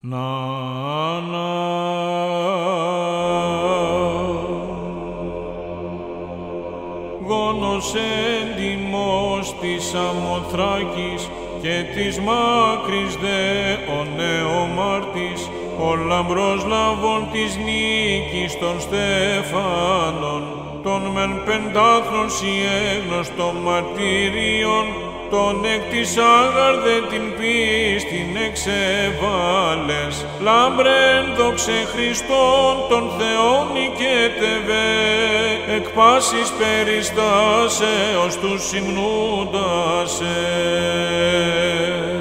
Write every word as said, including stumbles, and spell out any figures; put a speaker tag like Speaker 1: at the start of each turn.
Speaker 1: Να, να. Γόνος έντιμος της Αμοθράκης και της Μάκρης δε ο νεομάρτης, ο λαμπρός λαβών της νίκης των Στέφανων, των μεν πεντάθρων σιέγνωστων μαρτυρίων, τον εκ της άγαρδε την πίστην εξεβάλες, λάμπρεν δόξε Χριστόν τον Θεόν νικέτευε, εκ πάσης περιστάσεως τους συμνούντας.